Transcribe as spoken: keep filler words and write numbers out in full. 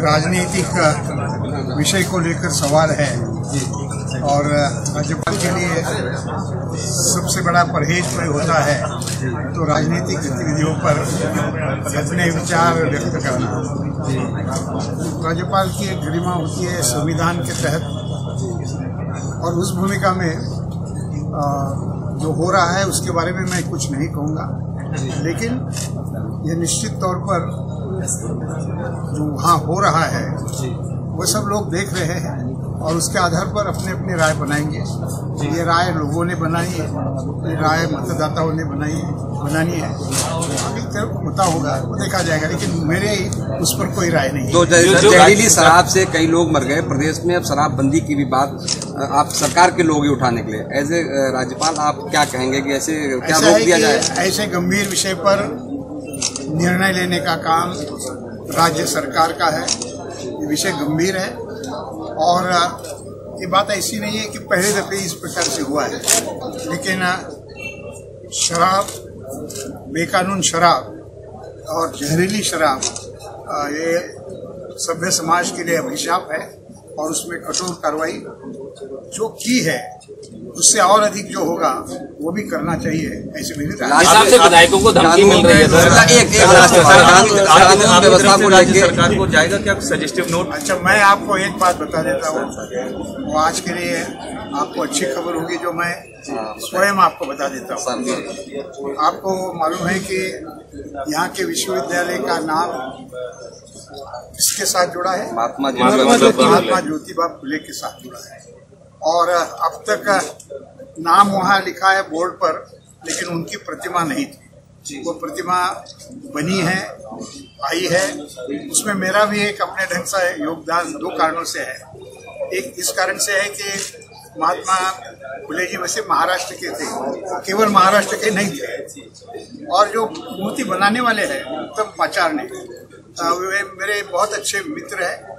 राजनीतिक विषय को लेकर सवाल है और राज्यपाल के लिए सबसे बड़ा परहेज कोई होता है तो राजनीतिक गतिविधियों पर अपने विचार व्यक्त करना। राज्यपाल की एक गरिमा होती है संविधान के तहत और उस भूमिका में जो हो रहा है उसके बारे में मैं कुछ नहीं कहूँगा, लेकिन ये निश्चित तौर पर जो वहाँ हो रहा है वो सब लोग देख रहे हैं और उसके आधार पर अपने अपनी राय बनाएंगे। ये राय लोगों ने बनाई है, ये राय मतदाताओं ने बनाई है बनानी है अभी तक पता होगा वो देखा जाएगा, लेकिन मेरे उस पर कोई राय नहीं। तो जहरीली शराब से कई लोग मर गए प्रदेश में, अब शराबबंदी की भी बात आप सरकार के लोग ही उठाने के लिए एज ए राज्यपाल आप क्या कहेंगे कि ऐसे क्या रोक दिया जाए? ऐसे गंभीर विषय पर निर्णय लेने का काम राज्य सरकार का है। ये विषय गंभीर है और ये बात ऐसी नहीं है कि पहले दफे इस प्रकार से हुआ है, लेकिन शराब, बेकानून शराब और जहरीली शराब ये सभ्य समाज के लिए अभिशाप है और उसमें कठोर कार्रवाई जो की है उससे और अधिक जो होगा वो भी करना चाहिए। ऐसे मेरे हिसाब से विधायकों को धमकी मिल रही है सरकार को जाएगा क्या सजेस्टिव नोट? अच्छा, मैं आपको एक बात बता देता हूँ, वो आज के लिए आपको अच्छी खबर होगी जो मैं स्वयं आपको बता देता हूँ। आपको मालूम है कि यहाँ के विश्वविद्यालय का नाम किसके साथ जुड़ा है? महात्मा महात्मा ज्योतिबा फुले के साथ जुड़ा है और अब तक नाम वहाँ लिखा है बोर्ड पर, लेकिन उनकी प्रतिमा नहीं थी। वो प्रतिमा बनी है, आई है, उसमें मेरा भी एक अपने ढंग से योगदान दो कारणों से है। एक इस कारण से है कि महात्मा फुले जी वैसे महाराष्ट्र के थे, केवल महाराष्ट्र के नहीं थे, और जो मूर्ति बनाने वाले हैं उत्तम पाचार ने वे मेरे बहुत अच्छे मित्र हैं